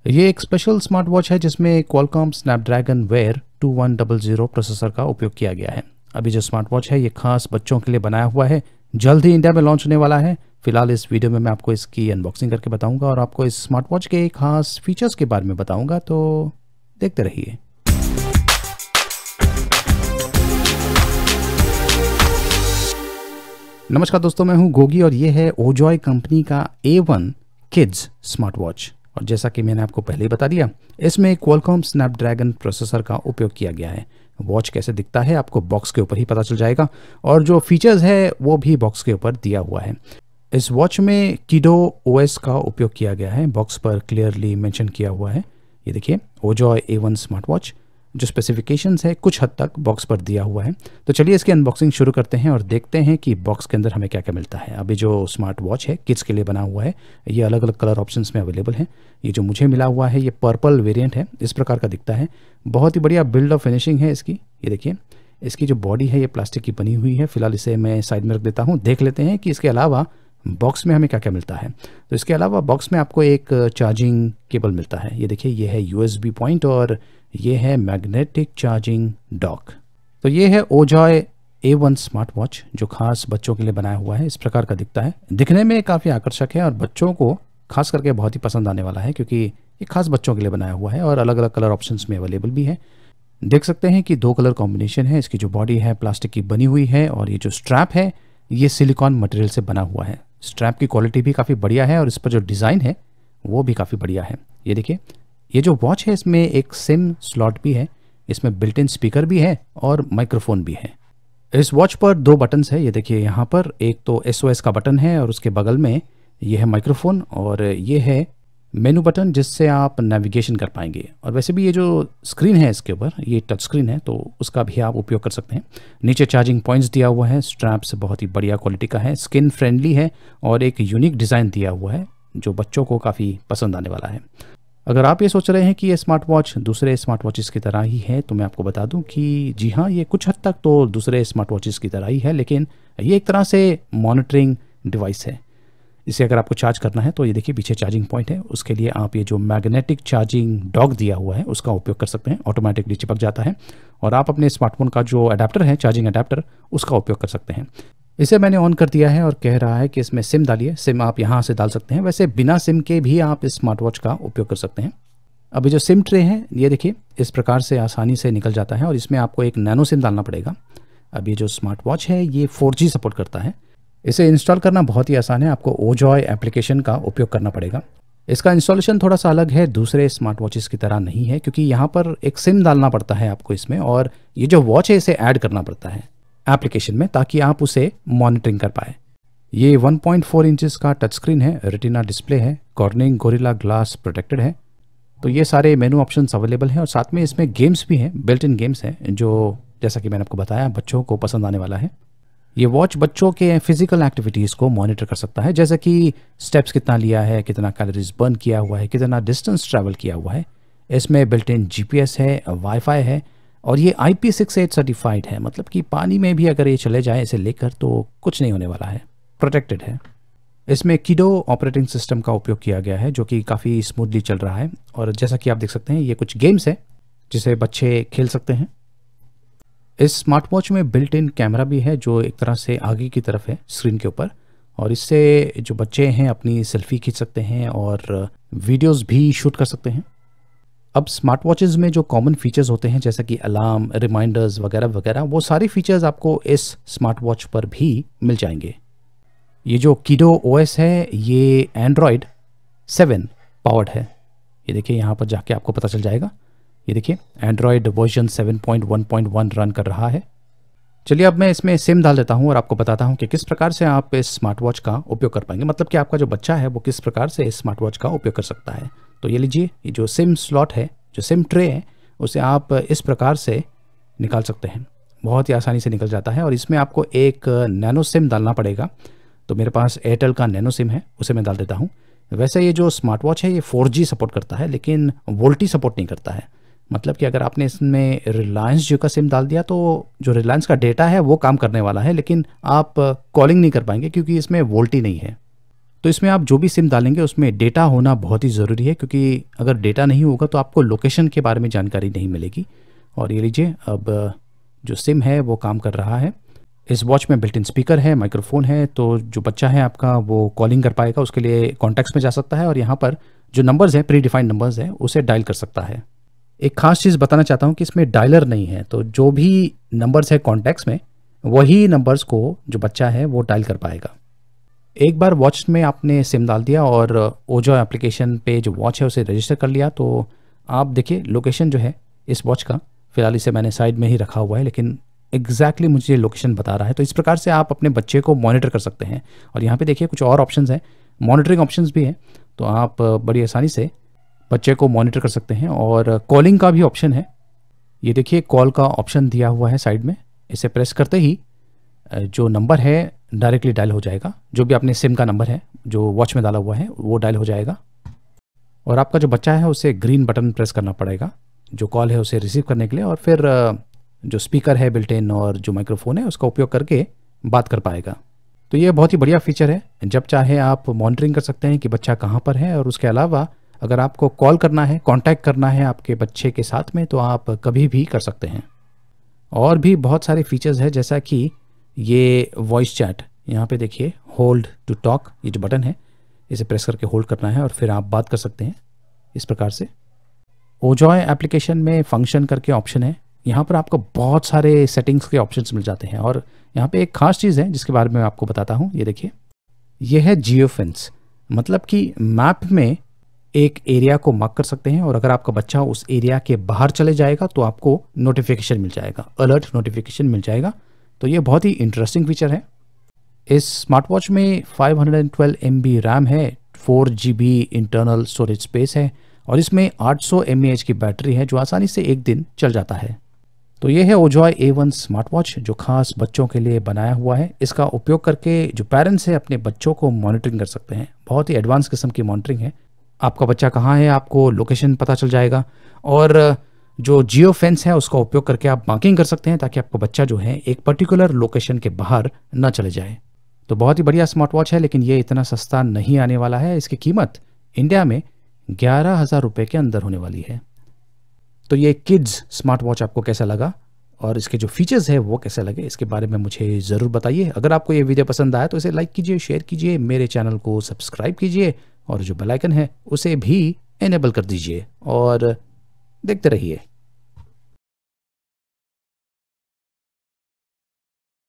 ये एक special smart watch है जिसमें Qualcomm Snapdragon Wear 2100 प्रोसेसर का उपयोग किया गया है। अभी जो स्मार्ट वॉच है ये खास बच्चों के लिए बनाया हुआ है, जल्द ही इंडिया में लॉन्च होने वाला है। फिलहाल इस वीडियो में मैं आपको इसकी अनबॉक्सिंग करके बताऊंगा और आपको इस स्मार्ट वॉच के खास फीचर्स के बारे में बताऊंगा, तो देखते रहिए। नमस्कार दोस्तों, मैं हूं गोगी और ये है ओजॉय कंपनी का A1 किड्स स्मार्ट वॉच। और जैसा कि मैंने आपको पहले ही बता दिया, इसमें Qualcomm स्नैपड्रैगन प्रोसेसर का उपयोग किया गया है। वॉच कैसे दिखता है आपको बॉक्स के ऊपर ही पता चल जाएगा और जो फीचर्स है वो भी बॉक्स के ऊपर दिया हुआ है। इस वॉच में Kido OS का उपयोग किया गया है, बॉक्स पर क्लियरली मेंशन किया हुआ है। ये देखिए Ojoy A1 स्मार्ट वॉच, जो स्पेसिफिकेशंस है कुछ हद तक बॉक्स पर दिया हुआ है। तो चलिए इसकी अनबॉक्सिंग शुरू करते हैं और देखते हैं कि बॉक्स के अंदर हमें क्या क्या मिलता है। अभी जो स्मार्ट वॉच है किड्स के लिए बना हुआ है, ये अलग अलग कलर ऑप्शंस में अवेलेबल है। ये जो मुझे मिला हुआ है ये पर्पल वेरिएंट है, इस प्रकार का दिखता है। बहुत ही बढ़िया बिल्ड ऑफ फिनिशिंग है इसकी। ये देखिए इसकी जो बॉडी है ये प्लास्टिक की बनी हुई है। फिलहाल इसे मैं साइड में रख देता हूँ। देख लेते हैं कि इसके अलावा बॉक्स में हमें क्या क्या मिलता है। तो इसके अलावा बॉक्स में आपको एक चार्जिंग केबल मिलता है। ये देखिए ये है USB पॉइंट और ये है मैग्नेटिक चार्जिंग डॉक। तो ये है Ojoy A1 स्मार्ट वॉच जो खास बच्चों के लिए बनाया हुआ है। इस प्रकार का दिखता है, दिखने में काफ़ी आकर्षक है और बच्चों को खास करके बहुत ही पसंद आने वाला है क्योंकि ये खास बच्चों के लिए बनाया हुआ है और अलग अलग कलर ऑप्शंस में अवेलेबल भी है। देख सकते हैं कि दो कलर कॉम्बिनेशन है। इसकी जो बॉडी है प्लास्टिक की बनी हुई है और ये जो स्ट्रैप है ये सिलिकॉन मटेरियल से बना हुआ है। स्ट्रैप की क्वालिटी भी काफ़ी बढ़िया है और इस पर जो डिज़ाइन है वो भी काफ़ी बढ़िया है। ये देखिए ये जो वॉच है इसमें एक सिम स्लॉट भी है, इसमें बिल्ट इन स्पीकर भी है और माइक्रोफोन भी है। इस वॉच पर दो बटन्स है। ये देखिए यहाँ पर एक तो SOS का बटन है और उसके बगल में ये है माइक्रोफोन और ये है मेनू बटन जिससे आप नेविगेशन कर पाएंगे। और वैसे भी ये जो स्क्रीन है इसके ऊपर ये टच स्क्रीन है तो उसका भी आप उपयोग कर सकते हैं। नीचे चार्जिंग पॉइंट्स दिया हुआ है। स्ट्रैप्स बहुत ही बढ़िया क्वालिटी का है, स्किन फ्रेंडली है और एक यूनिक डिज़ाइन दिया हुआ है जो बच्चों को काफ़ी पसंद आने वाला है। अगर आप ये सोच रहे हैं कि ये स्मार्ट वॉच दूसरे स्मार्ट वॉचेस की तरह ही है तो मैं आपको बता दूं कि जी हाँ, ये कुछ हद तक तो दूसरे स्मार्ट वॉचेस की तरह ही है, लेकिन ये एक तरह से मॉनिटरिंग डिवाइस है। इसे अगर आपको चार्ज करना है तो ये देखिए पीछे चार्जिंग पॉइंट है, उसके लिए आप ये जो मैग्नेटिक चार्जिंग डॉक दिया हुआ है उसका उपयोग कर सकते हैं। ऑटोमेटिकली चिपक जाता है और आप अपने स्मार्टफोन का जो अडेप्टर है चार्जिंग अडेप्टर उसका उपयोग कर सकते हैं। इसे मैंने ऑन कर दिया है और कह रहा है कि इसमें सिम डालिए। सिम आप यहाँ से डाल सकते हैं, वैसे बिना सिम के भी आप इस स्मार्ट वॉच का उपयोग कर सकते हैं। अभी जो सिम ट्रे है ये देखिए इस प्रकार से आसानी से निकल जाता है और इसमें आपको एक नैनो सिम डालना पड़ेगा। अब ये जो स्मार्ट वॉच है ये 4G सपोर्ट करता है। इसे इंस्टॉल करना बहुत ही आसान है, आपको Ojoy एप्लीकेशन का उपयोग करना पड़ेगा। इसका इंस्टॉलेशन थोड़ा सा अलग है, दूसरे स्मार्ट वॉचेस की तरह नहीं है क्योंकि यहाँ पर एक सिम डालना पड़ता है आपको इसमें और ये जो वॉच है इसे ऐड करना पड़ता है एप्लीकेशन में ताकि आप उसे मॉनिटरिंग कर पाए। ये 1.4 इंचेस का टच स्क्रीन है, रेटिना डिस्प्ले है, कॉर्निंग गोरिल्ला ग्लास प्रोटेक्टेड है। तो ये सारे मेनू ऑप्शंस अवेलेबल हैं और साथ में इसमें गेम्स भी हैं, बिल्ट इन गेम्स हैं जो जैसा कि मैंने आपको बताया बच्चों को पसंद आने वाला है। ये वॉच बच्चों के फिजिकल एक्टिविटीज़ को मॉनिटर कर सकता है, जैसे कि स्टेप्स कितना लिया है, कितना कैलोरीज बर्न किया हुआ है, कितना डिस्टेंस ट्रैवल किया हुआ है। इसमें बिल्ट इन GPS है, वाईफाई है और ये IP68 सर्टिफाइड है, मतलब कि पानी में भी अगर ये चले जाए इसे लेकर तो कुछ नहीं होने वाला है, प्रोटेक्टेड है। इसमें Kido ऑपरेटिंग सिस्टम का उपयोग किया गया है जो कि काफ़ी स्मूथली चल रहा है और जैसा कि आप देख सकते हैं ये कुछ गेम्स है जिसे बच्चे खेल सकते हैं। इस स्मार्ट वॉच में बिल्ट इन कैमरा भी है जो एक तरह से आगे की तरफ है स्क्रीन के ऊपर और इससे जो बच्चे हैं अपनी सेल्फी खींच सकते हैं और वीडियोस भी शूट कर सकते हैं। अब स्मार्ट वॉचेज़ में जो कॉमन फीचर्स होते हैं जैसे कि अलार्म, रिमाइंडर्स वगैरह वगैरह, वो सारे फीचर्स आपको इस स्मार्ट वॉच पर भी मिल जाएंगे। ये जो Kido OS है ये Android 7 पावर्ड है। ये देखिए यहाँ पर जाके आपको पता चल जाएगा। ये देखिए Android वर्जन 7.1.1 रन कर रहा है। चलिए अब मैं इसमें सिम डाल देता हूँ और आपको बताता हूँ कि किस प्रकार से आप इस स्मार्ट वॉच का उपयोग कर पाएंगे, मतलब कि आपका जो बच्चा है वो किस प्रकार से इस स्मार्ट वॉच का उपयोग कर सकता है। तो ये लीजिए ये जो सिम स्लॉट है, जो सिम ट्रे है, उसे आप इस प्रकार से निकाल सकते हैं, बहुत ही आसानी से निकल जाता है। और इसमें आपको एक नैनो सिम डालना पड़ेगा। तो मेरे पास एयरटेल का नैनो सिम है, उसे मैं डाल देता हूँ। वैसे ये जो स्मार्ट वॉच है ये 4G सपोर्ट करता है लेकिन वोल्टी सपोर्ट नहीं करता है, मतलब कि अगर आपने इसमें रिलायंस जियो का सिम डाल दिया तो जो रिलायंस का डेटा है वो काम करने वाला है लेकिन आप कॉलिंग नहीं कर पाएंगे क्योंकि इसमें वोल्टी नहीं है। तो इसमें आप जो भी सिम डालेंगे उसमें डेटा होना बहुत ही ज़रूरी है, क्योंकि अगर डेटा नहीं होगा तो आपको लोकेशन के बारे में जानकारी नहीं मिलेगी। और ये लीजिए, अब जो सिम है वो काम कर रहा है। इस वॉच में बिल्ट इन स्पीकर है, माइक्रोफोन है, तो जो बच्चा है आपका वो कॉलिंग कर पाएगा, उसके लिए कॉन्टैक्ट्स में जा सकता है और यहाँ पर जो नंबर्स हैं, प्री डिफाइंड नंबर्स हैं, उसे डायल कर सकता है। एक खास चीज़ बताना चाहता हूँ कि इसमें डायलर नहीं है, तो जो भी नंबर्स है कॉन्टैक्ट्स में वही नंबर्स को जो बच्चा है वो डायल कर पाएगा। एक बार वॉच में आपने सिम डाल दिया और ओजॉय एप्लीकेशन पे जो वॉच है उसे रजिस्टर कर लिया, तो आप देखिए लोकेशन जो है इस वॉच का, फ़िलहाल इसे मैंने साइड में ही रखा हुआ है, लेकिन एग्जैक्टली मुझे लोकेशन बता रहा है। तो इस प्रकार से आप अपने बच्चे को मॉनिटर कर सकते हैं। और यहाँ पे देखिए कुछ और ऑप्शंस हैं, मॉनिटरिंग ऑप्शंस भी हैं, तो आप बड़ी आसानी से बच्चे को मॉनिटर कर सकते हैं। और कॉलिंग का भी ऑप्शन है, ये देखिए कॉल का ऑप्शन दिया हुआ है साइड में। इसे प्रेस करते ही जो नंबर है डायरेक्टली डायल हो जाएगा, जो भी आपने सिम का नंबर है जो वॉच में डाला हुआ है वो डायल हो जाएगा। और आपका जो बच्चा है उसे ग्रीन बटन प्रेस करना पड़ेगा जो कॉल है उसे रिसीव करने के लिए, और फिर जो स्पीकर है बिल्ट इन और जो माइक्रोफोन है उसका उपयोग करके बात कर पाएगा। तो ये बहुत ही बढ़िया फीचर है, जब चाहे आप मॉनिटरिंग कर सकते हैं कि बच्चा कहाँ पर है। और उसके अलावा अगर आपको कॉल करना है, कांटेक्ट करना है आपके बच्चे के साथ में, तो आप कभी भी कर सकते हैं। और भी बहुत सारे फीचर्स हैं, जैसा कि ये वॉइस चैट, यहाँ पे देखिए होल्ड टू टॉक, ये जो बटन है इसे प्रेस करके होल्ड करना है और फिर आप बात कर सकते हैं इस प्रकार से। ओजॉय एप्लीकेशन में फंक्शन करके ऑप्शन है, यहाँ पर आपको बहुत सारे सेटिंग्स के ऑप्शंस मिल जाते हैं। और यहाँ पे एक खास चीज़ है जिसके बारे में मैं आपको बताता हूँ, ये देखिए, ये है जियो फेंस, मतलब कि मैप में एक एरिया को मार्क कर सकते हैं और अगर आपका बच्चा उस एरिया के बाहर चले जाएगा तो आपको नोटिफिकेशन मिल जाएगा, अलर्ट नोटिफिकेशन मिल जाएगा। तो ये बहुत ही इंटरेस्टिंग फीचर है। इस स्मार्ट वॉच में 512 MB रैम है, 4 GB इंटरनल स्टोरेज स्पेस है और इसमें 800 mAh की बैटरी है जो आसानी से एक दिन चल जाता है। तो ये है ओजॉय A1 स्मार्ट वॉच जो खास बच्चों के लिए बनाया हुआ है। इसका उपयोग करके जो पेरेंट्स हैं अपने बच्चों को मॉनिटरिंग कर सकते हैं। बहुत ही एडवांस किस्म की मॉनिटरिंग है, आपका बच्चा कहाँ है आपको लोकेशन पता चल जाएगा। और जो जियो फेंस है उसका उपयोग करके आप मार्किंग कर सकते हैं ताकि आपका बच्चा जो है एक पर्टिकुलर लोकेशन के बाहर न चले जाए। तो बहुत ही बढ़िया स्मार्ट वॉच है, लेकिन ये इतना सस्ता नहीं आने वाला है। इसकी कीमत इंडिया में 11,000 रुपये के अंदर होने वाली है। तो ये किड्स स्मार्ट वॉच आपको कैसा लगा और इसके जो फीचर्स है वो कैसे लगे, इसके बारे में मुझे ज़रूर बताइए। अगर आपको ये वीडियो पसंद आया तो इसे लाइक कीजिए, शेयर कीजिए, मेरे चैनल को सब्सक्राइब कीजिए और जो बेल आइकन है उसे भी इनेबल कर दीजिए और देखते रहिए।